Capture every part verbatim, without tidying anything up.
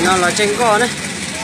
nó là chanh co đấy.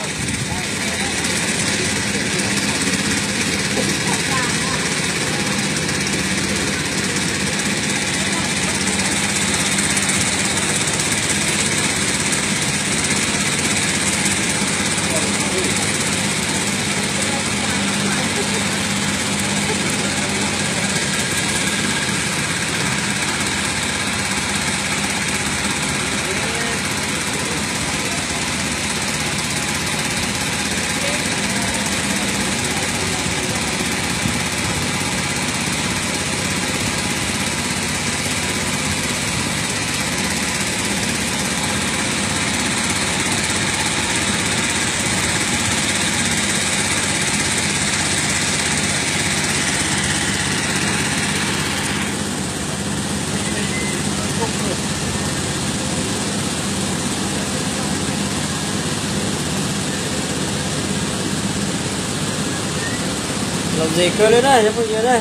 Làm gì cơ lên đây, cho mọi người đây.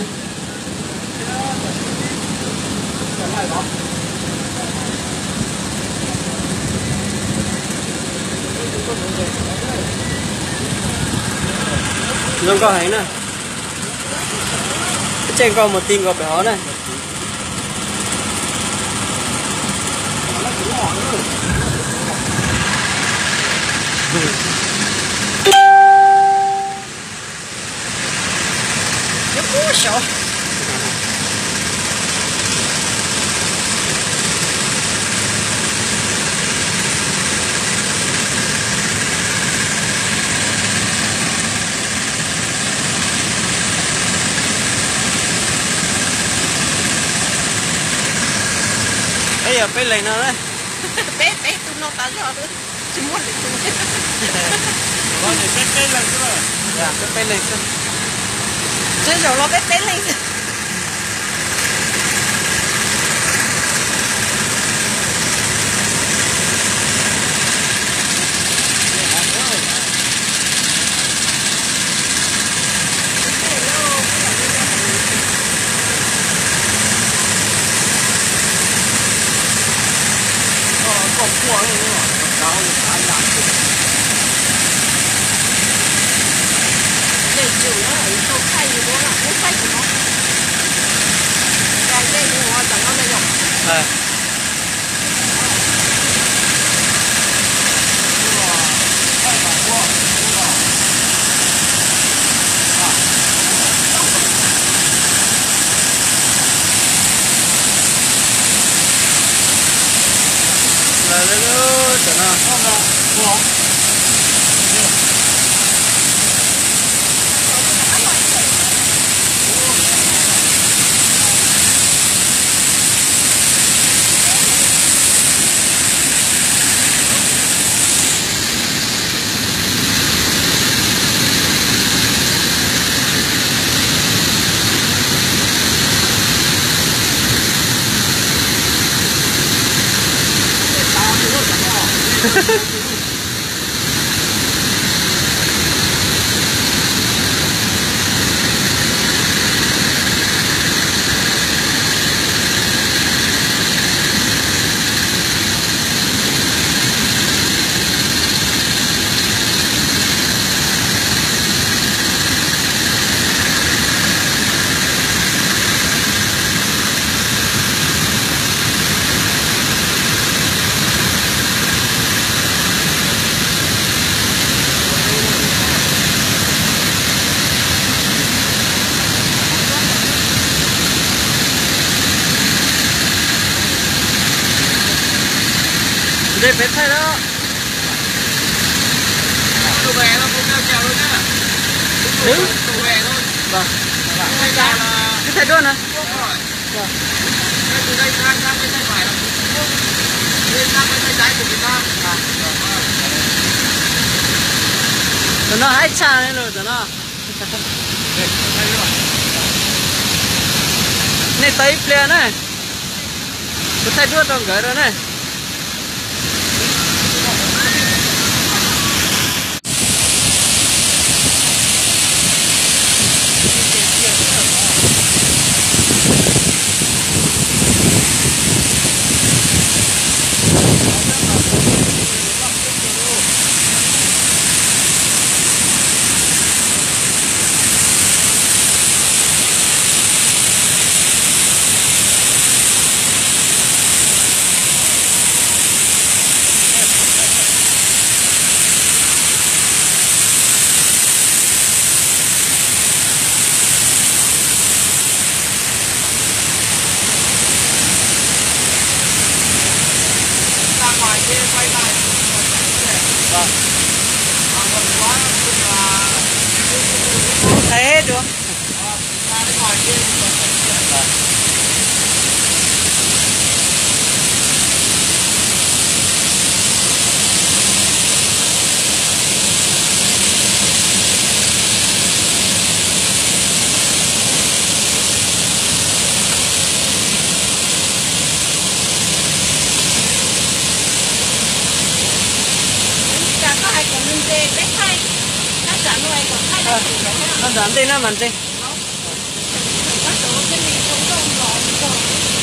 Giống có thấy nè. Trên con một tin có béo này. Ủa sợ. Bây giờ bé lấy nó đấy. Bé bé tụi nó ta rõ nữa. Chỉ muốn để tụi Con này bé bé lên chứ. Dạ, bé bé lên chứ. Chứ rồi nó bé bé lên. Để chủ nó ở chỗ thay gì đó là không thay của nó. Cái đây thì nó chẳng nó đây rồi. À. Là nó cho nó không đâu, không. Đây phải thay đó. Tụi về nó cũng theo trèo luôn nhá. Đứng. Tụi về thôi. Vâng. Thay ra là cái thay luôn hả? Đúng rồi. Vâng. Từ đây sang sang bên tay phải là lên sang bên tay trái của Việt Nam. À. Tụi nó hãy xa lên rồi tụi nó. Này tới plea này. Tụi thay đuôi trong gửi rồi này. kia quay lại. Vâng. Còn còn quá là Thấy hết chưa? ra cái ngoài kia thì còn phải Vâng. Cả có ai còn lên dê bé thay. Các trả nuôi còn thay là gì đấy hả? Nó giảm tên nó mạnh tên. Các chỗ cái này không có rõ rồi.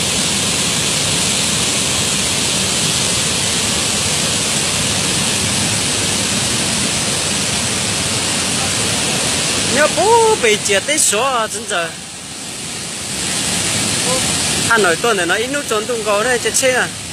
Nếu bố bị chết tới số真的. Hà Nội tuần này nó ít nút trốn tung cầu đây chết chết à.